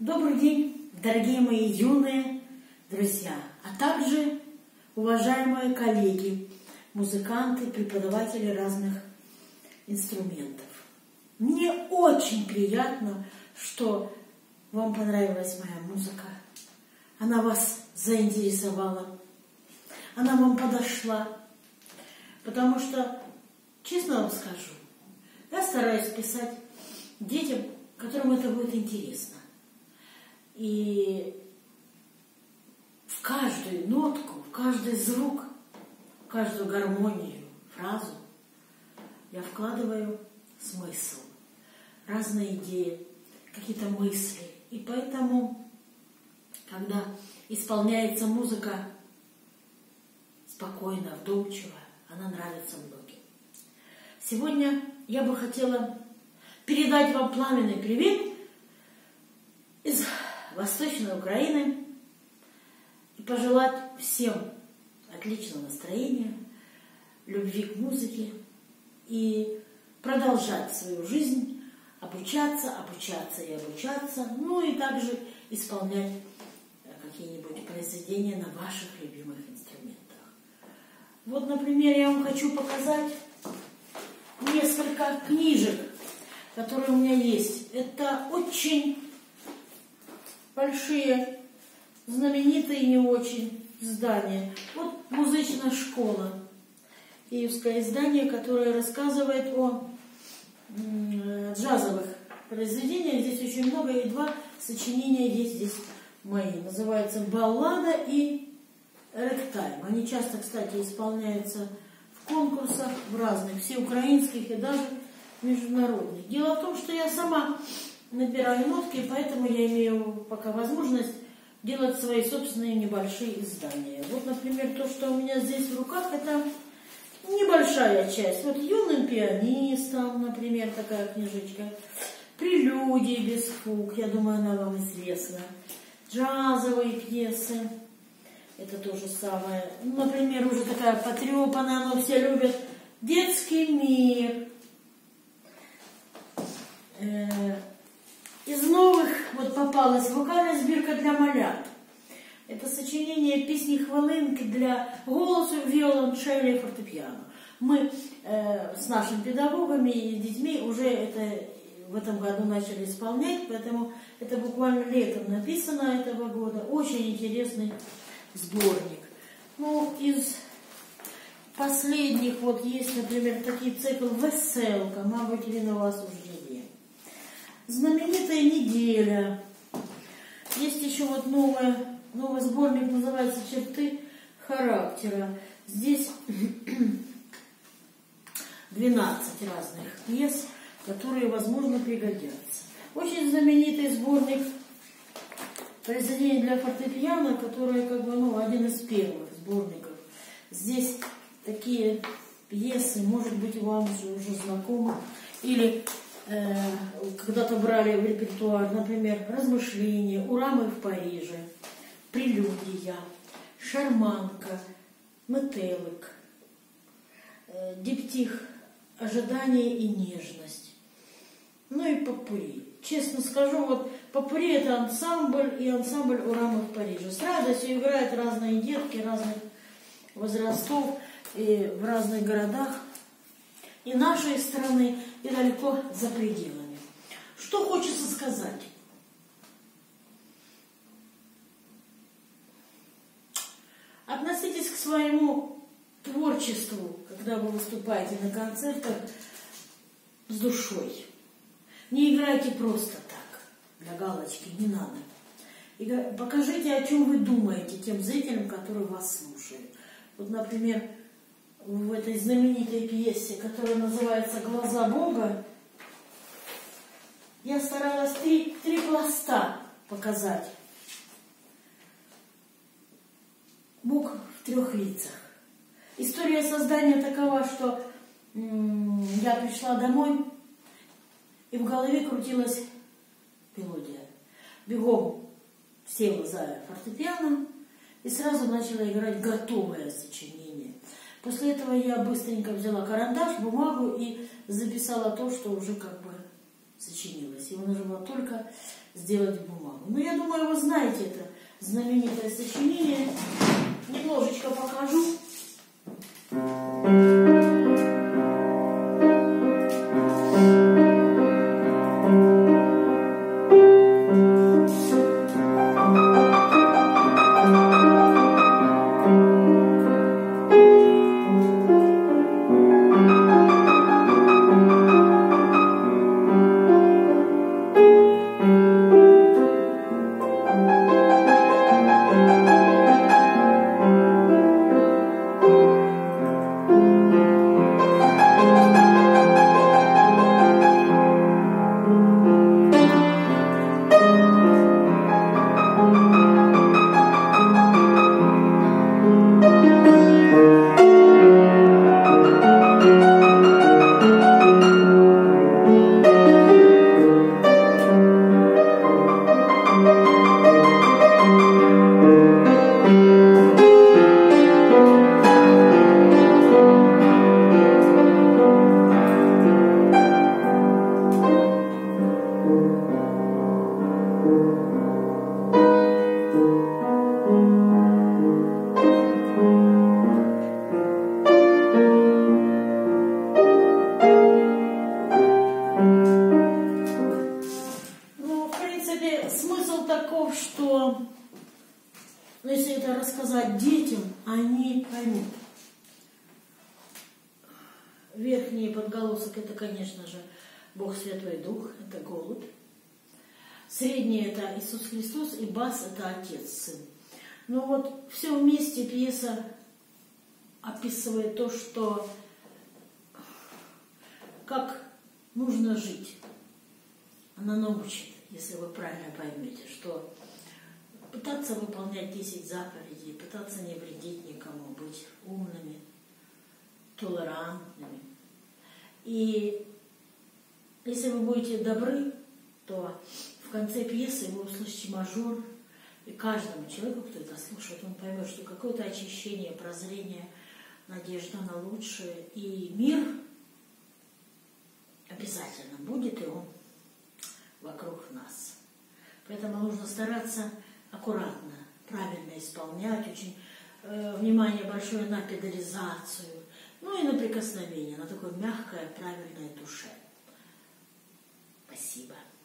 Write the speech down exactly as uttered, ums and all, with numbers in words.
Добрый день, дорогие мои юные друзья, а также уважаемые коллеги, музыканты, преподаватели разных инструментов. Мне очень приятно, что вам понравилась моя музыка. Она вас заинтересовала, она вам подошла, потому что, честно вам скажу, я стараюсь писать детям, которым это будет интересно. И в каждую нотку, в каждый звук, в каждую гармонию, фразу я вкладываю смысл, разные идеи, какие-то мысли. И поэтому, когда исполняется музыка спокойно, вдумчиво, она нравится многим. Сегодня я бы хотела передать вам пламенный привет из Восточной Украины и пожелать всем отличного настроения, любви к музыке и продолжать свою жизнь, обучаться, обучаться и обучаться, ну и также исполнять какие-нибудь произведения на ваших любимых инструментах. Вот, например, я вам хочу показать несколько книжек, которые у меня есть. Это очень большие, знаменитые и не очень издания. Вот «Музычная школа», киевское издание, которое рассказывает о джазовых произведениях. Здесь очень много, и два сочинения есть здесь мои. Называется «Баллада» и «Рэгтайм». Они часто, кстати, исполняются в конкурсах, в разных, всеукраинских и даже международных. Дело в том, что я сама набираю нотки, поэтому я имею пока возможность делать свои собственные небольшие издания. Вот, например, то, что у меня здесь в руках, это небольшая часть. Вот «Юным пианистом», например, такая книжечка. «Прелюдии без фуг», я думаю, она вам известна. Джазовые пьесы, это то же самое. Например, уже такая потрепанная, но все любят. «Детский мир». Из новых вот попалась вокальная сбірка для малят. Это сочинение песни хвилинки для голосу, виолончели и фортепиано. Мы э, с нашими педагогами и детьми уже это в этом году начали исполнять, поэтому это буквально летом написано этого года. Очень интересный сборник. Ну, из последних вот есть, например, такие цикл «Веселка», мабуть, він у вас уже є. «Знаменитая неделя». Есть еще вот новая, новый сборник, называется «Черты характера». Здесь двенадцать разных пьес, которые, возможно, пригодятся. Очень знаменитый сборник произведений для фортепиано, который, как бы, ну, один из первых сборников. Здесь такие пьесы, может быть, вам уже, уже знакомы, или э, когда-то брали в репертуар, например, «Размышления», «Урамы в Париже», «Прелюдия», «Шарманка», «Метелик», э, «Диптих», «Ожидание и нежность». Ну и «Попурри». Честно скажу, вот «Попурри» — это ансамбль, и ансамбль «Урамы в Париже». С радостью играют разные детки, разных возрастов, и в разных городах, и нашей страны, и далеко за пределами. Что хочется сказать? Относитесь к своему творчеству, когда вы выступаете на концертах, с душой. Не играйте просто так, для галочки, не надо. Покажите, о чем вы думаете тем зрителям, которые вас слушают. Вот, например, в этой знаменитой пьесе, которая называется «Глаза Бога», я старалась три, три пласта показать. Бог в трех лицах. История создания такова, что м- я пришла домой, и в голове крутилась мелодия. Бегом села за фортепиано и сразу начала играть готовое сочинение. После этого я быстренько взяла карандаш, бумагу и записала то, что уже как бы сочинилось. Его нужно было только сделать бумагу. Ну, я думаю, вы знаете это знаменитое сочинение. Немножечко покажу. Смысл таков, что, ну, если это рассказать детям, они поймут. Верхний подголосок — это, конечно же, Бог Святой Дух, это голубь. Средний — это Иисус Христос, и бас — это Отец, Сын. Но вот все вместе пьеса описывает то, что как нужно жить. Она научит, если вы правильно поймете, что пытаться выполнять десять заповедей, пытаться не вредить никому, быть умными, толерантными. И если вы будете добры, то в конце пьесы вы услышите мажор, и каждому человеку, кто это слушает, он поймет, что какое-то очищение, прозрение, надежда на лучшее, и мир обязательно будет, и он вокруг нас. Поэтому нужно стараться аккуратно, правильно исполнять, очень э, внимание большое на педализацию, ну и на прикосновение, на такое мягкое, правильное душе. Спасибо.